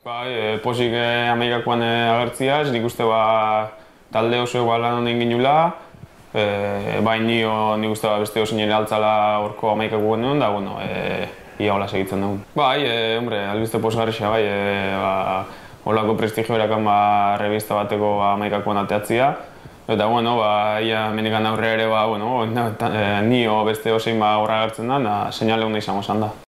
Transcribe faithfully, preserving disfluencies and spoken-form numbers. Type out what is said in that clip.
Bai, e, posik e, Amerikakoan e, agertziaz, nik uste ba, talde oso ba, lan honen ginula, e, bai nio nik uste ba, beste oso nire altzala horko Amerikako genuen, da, bueno, e, ia hola segitzen dugu. Bai, e, hombre, albizte posgarrixa, bai, e, ba, holako prestigio erakan ba, revista bateko ba, Amerikakoan ateatzia, eta, bueno, ba, ia menikan aurre ere, ba, bueno, nio beste osein ba, horra agertzen da, da, seinale hona izango zan da.